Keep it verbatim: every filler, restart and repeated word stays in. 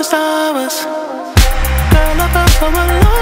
to stop us. Girl, I felt so alone.